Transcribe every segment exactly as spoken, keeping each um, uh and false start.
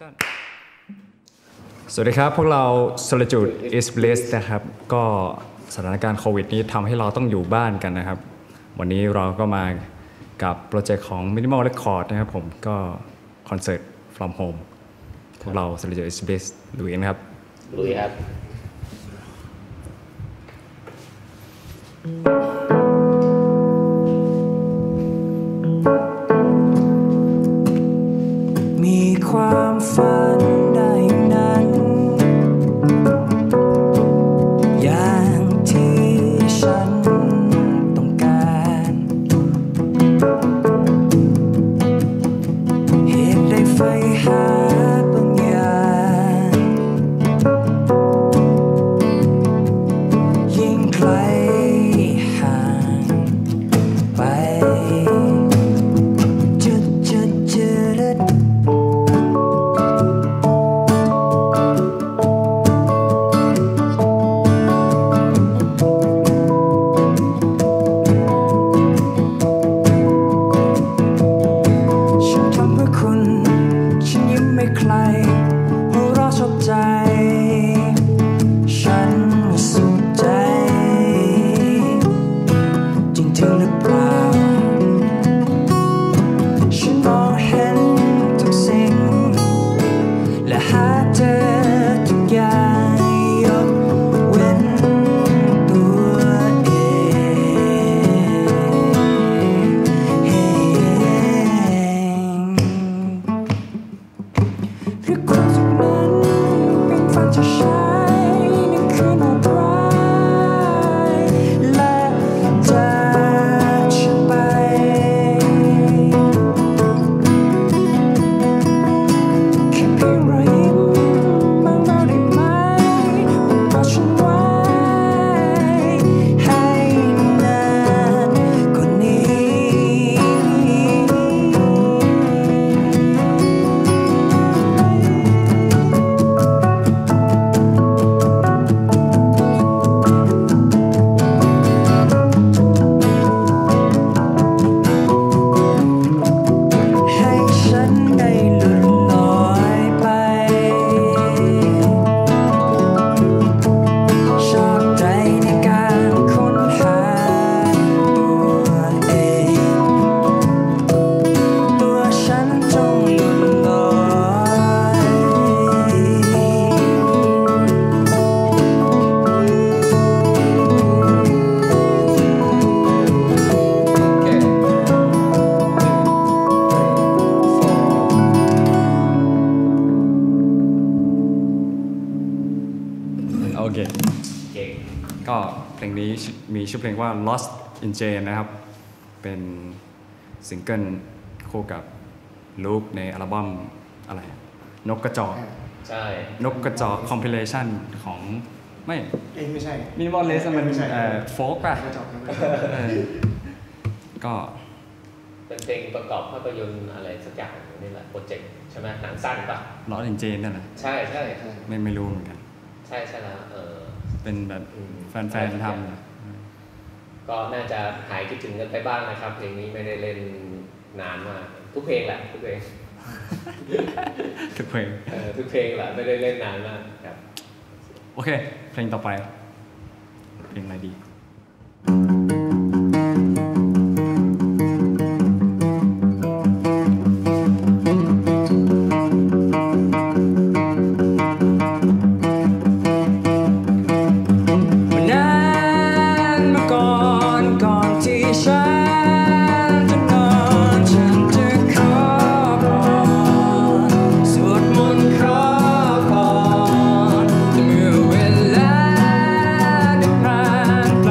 สวัสดีครับพวกเรา Solitude is Bliss นะครับก็สถานการณ์โควิดนี้ทำให้เราต้องอยู่บ้านกันนะครับวันนี้เราก็มากับโปรเจกต์ของ Minimal Record นะครับผมก็คอนเสิร์ต From Home พวกเรา Solitude is Bliss ลุยนะครับลุยครับมีความฝันได้นั้นอย่างที่ฉันต้องการเหตุได้ไฟหาบางอย่างยิ่งไกลห่างไปจุดจุดจุดก็เพลงนี้มีชื่อเพลงว่า Lost in Jane นะครับเป็นซิงเกิลคู่กับลูกในอัลบั้มอะไรนกกระจอกใช่นกกระจอก compilation ของไม่เอ้ไม่ใช่ Minimal List มันเอ่อโฟล์กป่ะก็เป็นเพลงประกอบภาพยนตร์อะไรสักอย่างนี่แหละโปรเจกต์ใช่ไหมหนังสั้นป่ะ Lost in Jane นั่นแหละใช่ใช่ไม่ไม่รู้เหมือนกันใช่ใช่แล้วเออเป็นแบบแฟนๆทำก็น่าจะหายคิดถึงกันไปบ้างนะครับเพลงนี้ไม่ได้เล่นนานมากทุกเพลงแหละทุกเพลงทุกเพลงเออทุกเพลงแหละไม่ได้เล่นนานมากครับโอเคเพลงต่อไปเพลงอะไรดีผ่าน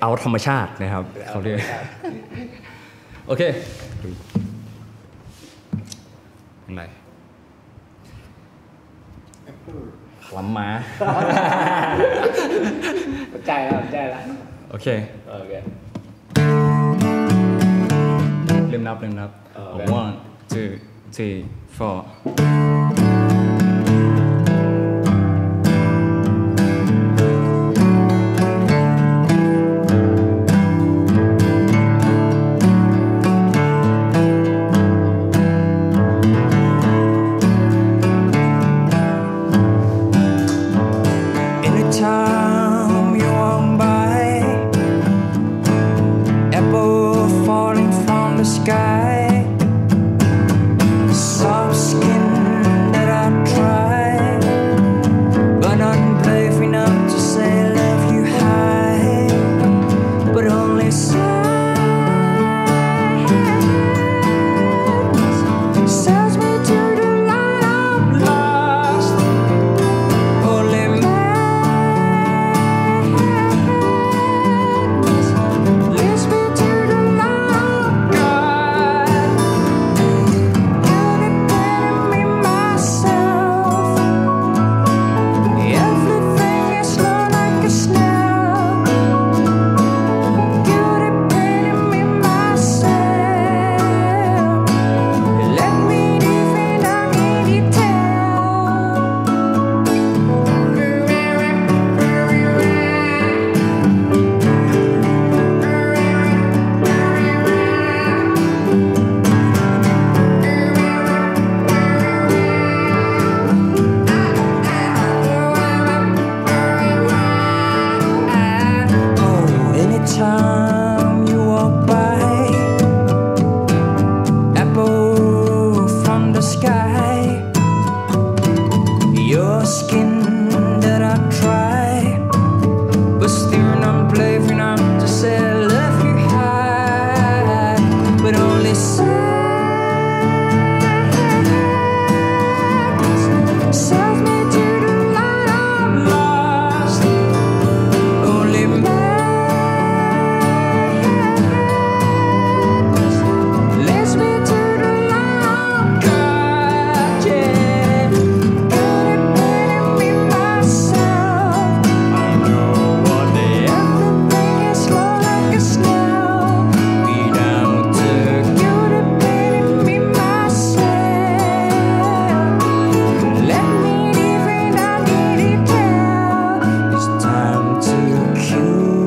เอาธรรมชาตินะครับเขาเรียกโอเคอะไรลำมาใจแล้วใจแล้วโอเคโอเคเริ่มนับเริ่มนับ one two three four Anytime you walk by, apple falling from the sky, soft skin that I try, but not brave enough to say love you high, but only sadness sells me to the light I'm lost. Only madness leads me to the light of God. Guilty pity me myself. Everything is slow like a snail. Guilty pity me myself. Let me live in any detail. Oh, anytime you walk by, apple from the sky, your skin that I try, but still not brave enough to say I love you high, but only sadness sells me to the light I'm lost. Only madness leads me to the light of God. Yeah, guilty pity me myself. I know one day everything is slow like a snail. Without the guilty pity me myself. Let me live in any detail. It's time to cure.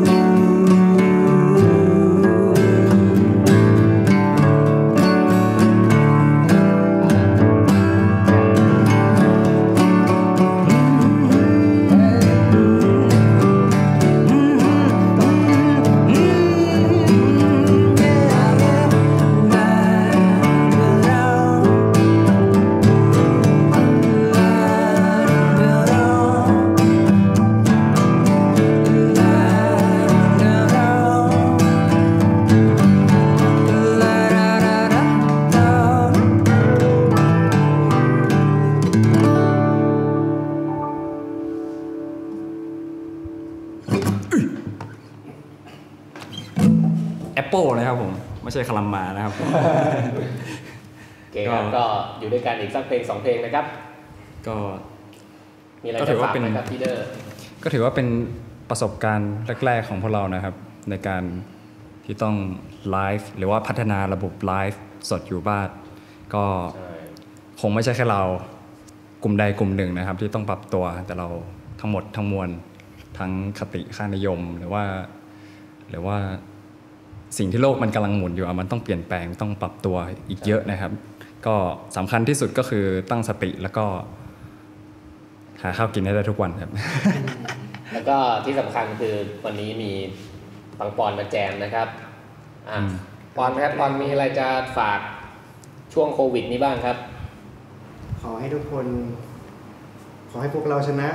Apple นะครับผมไม่ใช่คลัมมานะครับโอเคครับก็อยู่ด้วยกันอีกสักเพลงสองเพลงนะครับก็มีอะไรก็ถืจะอว่าฝากเป็นไหมครับพี่เดอร์ก็ถือว่าเป็นประสบการณ์แรกๆของพวกเรานะครับ ในการที่ต้องไลฟ์หรือว่าพัฒนาระบบไลฟ์สดอยู่บ้านก็ใช่คงไม่ใช่แค่เรากลุ่มใดกลุ่มหนึ่งนะครับ ที่ต้องปรับตัวแต่เราทั้งหมดทั้งมวลทั้งคติค่านิยมหรือว่าหรือว่าสิ่งที่โลกมันกำลังหมุนอยู่อะมันต้องเปลี่ยนแปลงต้องปรับตัวอีกเยอะนะครับ ก็สำคัญที่สุดก็คือตั้งสติแล้วก็หาข้าวกินให้ได้ทุกวันครับแล้วก็ที่สำคัญคือวันนี้มีปังปอนมาแจมนะครับอ่ะอืมปอนครับปอนมีอะไรจะฝากช่วงโควิดนี้บ้างครับขอให้ทุกคน ขอให้พวกเราชนะ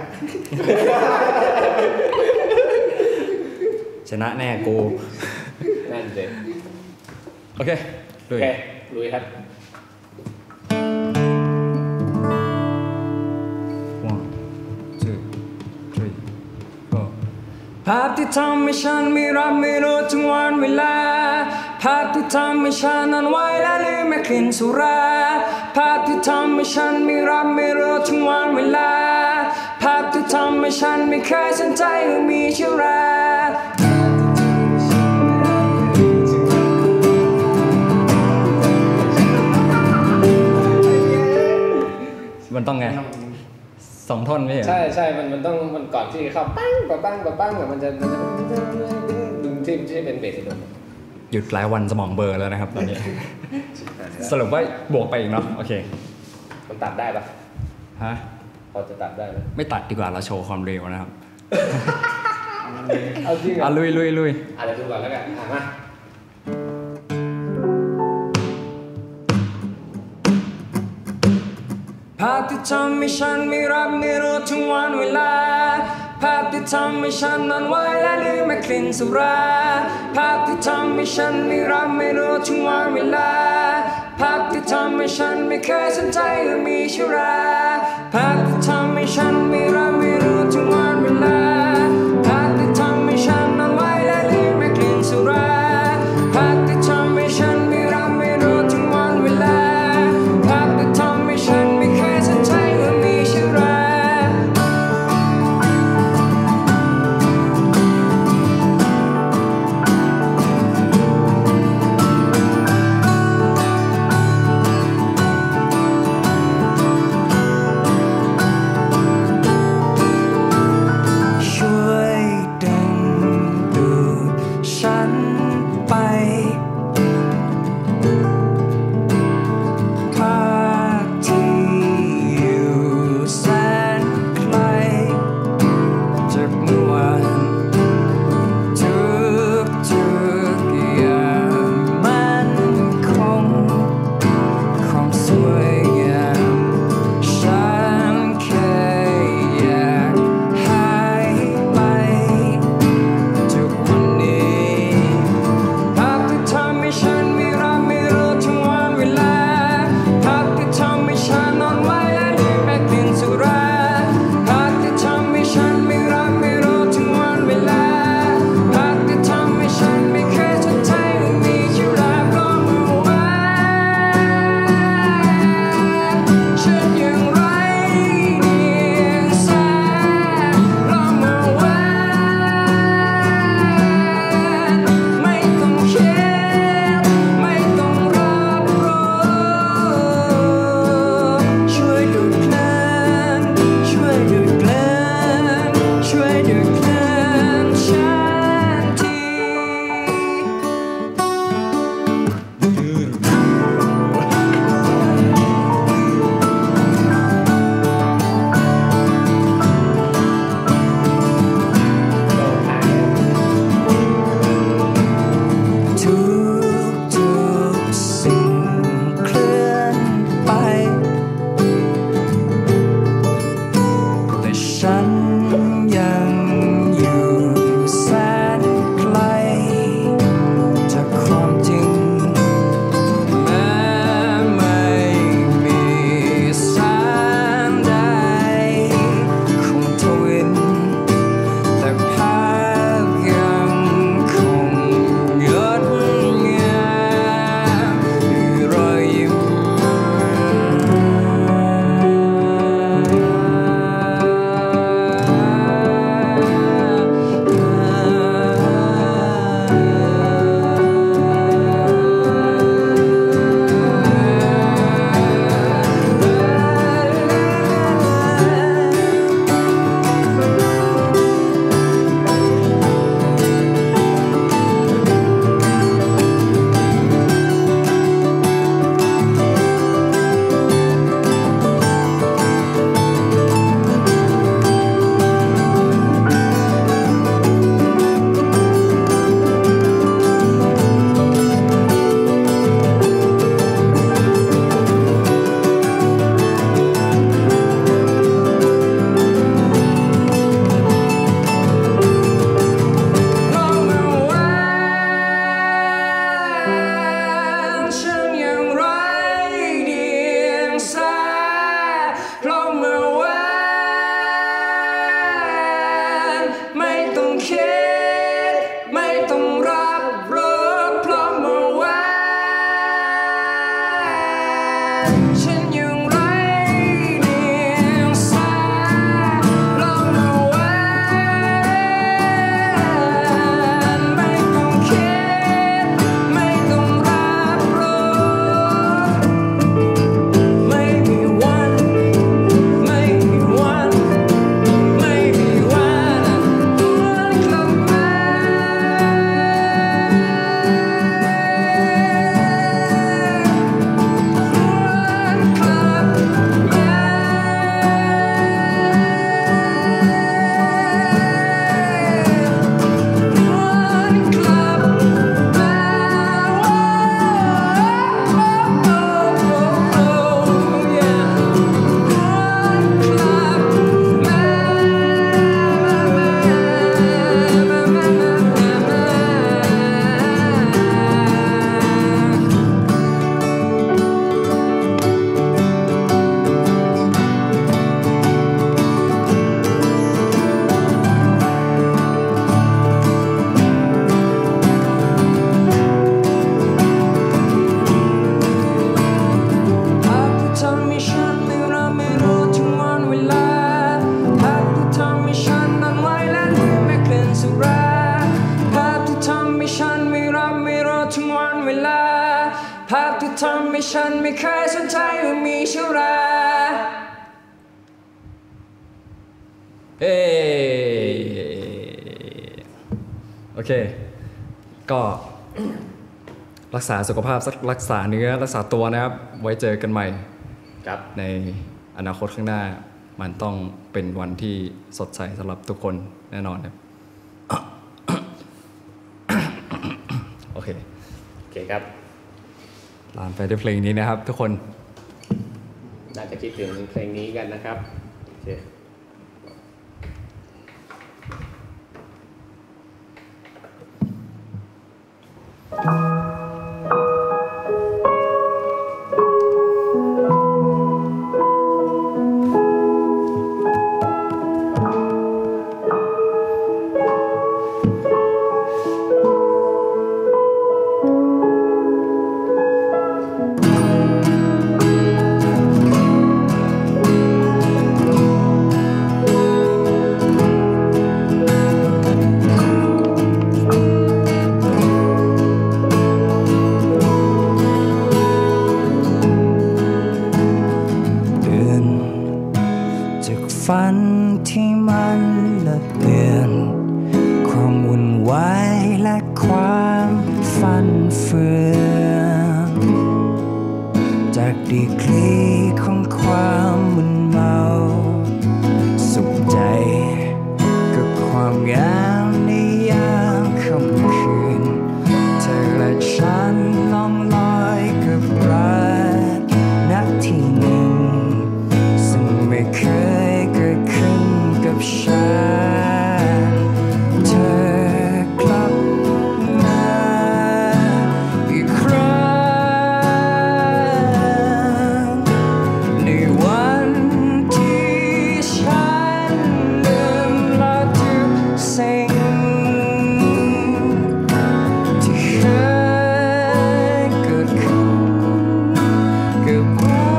ชนะแน่กูนั่นเลยโอเคโอลุยเคลุยครับ one two three four พภาพที่ทำให้ฉันไม่รับไม่รู้ถึงวันเวลาภาพที่ทำให้ฉันนั้นไว้และลืมแม้กลิ่นสุราภาพที่ทำให้ฉันไม่รับไม่รู้ถึงวันเวลาภาพที่ทำให้ฉันไม่เคยสนใจว่ามีเชื้อรามันต้องไงสองท่อนไม่เหรอใช่ใช่มันมันต้องมันก่อนที่เข้าปั้งปะปั้งปะปั้งอะมันจะมันจะดึงที่ที่เป็นเบสดนหยุดหลายวันสมองเบลอแล้วนะครับตอนนี้ สรุปว่าบวกไปอีกเนาะโอเคมันตัดได้ปะฮะพอจะตัดได้ไหมไม่ตัดดีกว่าเราโชว์ความเร็วนะครับเอาจริงเหรอ่ะอลุยลุยลุยอ่ะเดี๋ยวดูก่อนแล้วกันอ่ะมาภาพที่ทำให้ฉันไม่รับไม่รู้ถึงวันเวลาภาพที่ทำให้ฉันนอนไว้และลืมแม้กลิ่นสุราภาพที่ทำให้ฉันไม่รับไม่รู้ถึงวันเวลาภาพที่ทำให้ฉันไม่เคยสนใจว่ามีเชื้อราภาพที่ทำให้ฉันไม่รับไม่รู้ถึงวันเวลาภาพที่ทำให้ฉันนอนไว้และลืมแม้กลิ่นสุราภาพที่ทำให้ฉันไม่รับไม่รู้ถึงวันเวลาภาพที่ทำให้ฉันไม่เคยสนใจว่ามีเชื้อรา ภที่ทำให้ฉันไม่เคยสนใจว่ามีเชื้อราเอ้โอเคก็รักษาสุขภาพรักษาเนื้อรักษาตัวนะครับไว้เจอกันใหม่ครับในอนาคตข้างหน้ามันต้องเป็นวันที่สดใสสำหรับทุกคนแน่นอนครับ โอเคโอเคครับลาไปด้วยเพลงนี้นะครับทุกคนน่าจะคิดถึงเพลงนี้กันนะครับโอเคฝันที่มันละเลือนความวุ่นวายและความฟันเฟือนจากดีกรีของความมึนเมาสุขใจกับความงามในยามค่ำคืนเธอและฉันล่องลอยกับรักนักที่หนึ่งซึ่งไม่เคยกับฉันเธอกลับมาอีกครั้งในวันที่ฉันลืมละทุกสิ่งที่เคยเกิดขึ้นกับเรา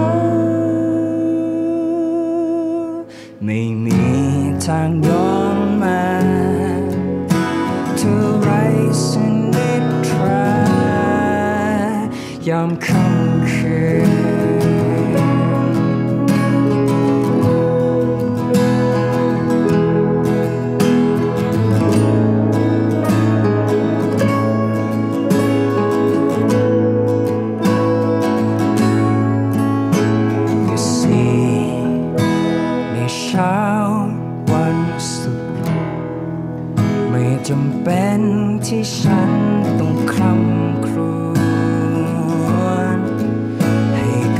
ไม่มีทางย้อนมาเท่าไรสักนิดทรายามค่ำคืนเช้าวันศุกร์ไม่จำเป็นที่ฉันต้องคร่ำครวญให้ก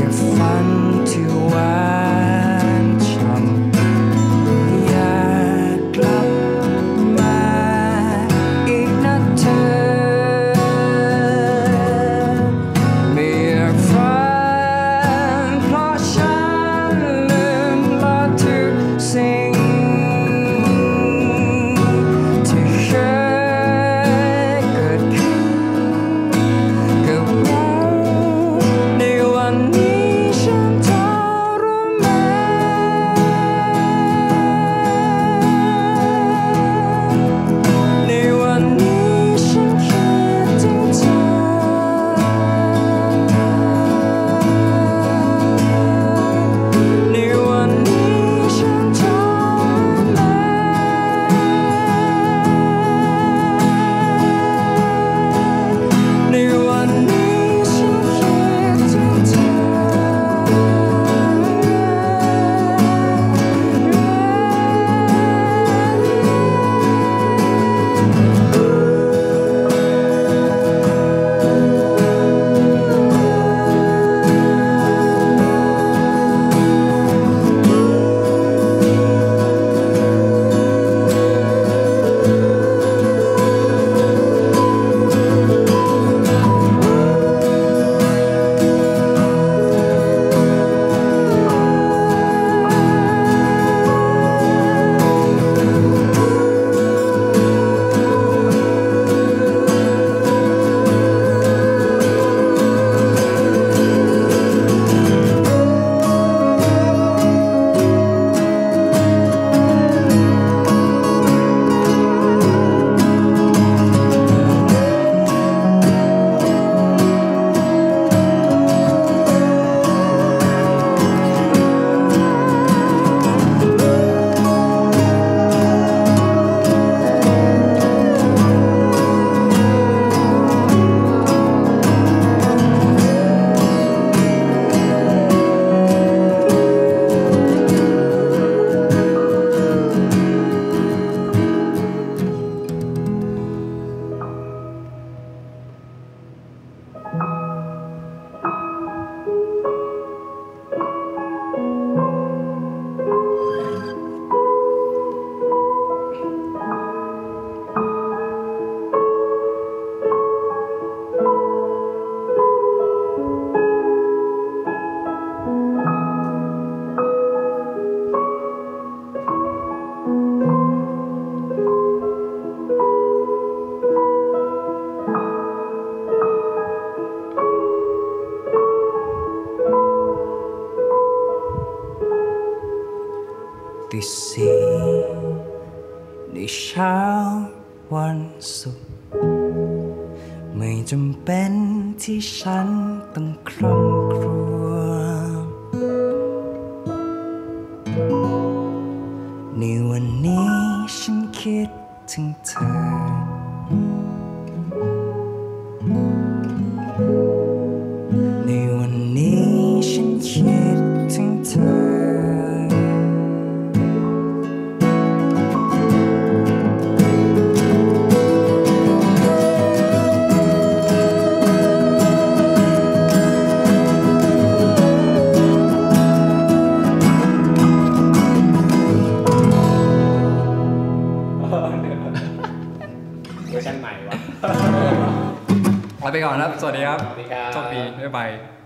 สิในเช้าวันศุกร์ไม่จำเป็นที่ฉันต้องคร่ำครวญในวันนี้ฉันคิดถึงเธอในวันนี้ฉันคิดถึงเธอเวอร์ชันใหม่วะไปก่อนครับ สวัสดีครับสวัสดีครับโชคดี บ๊ายบาย